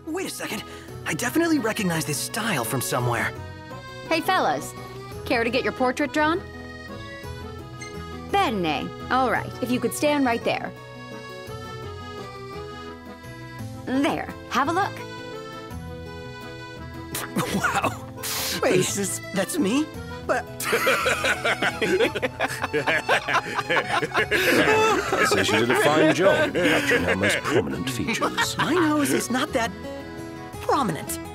Wait a second. I definitely recognize this style from somewhere. Hey fellas, care to get your portrait drawn? Bene. All right, if you could stand right there. There, have a look. Wow. Wait, that's me? But... I say she did a fine job capturing her most prominent features. My nose is not that prominent.